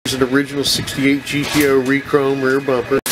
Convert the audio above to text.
Here's an original 68 GTO re-chrome rear bumper.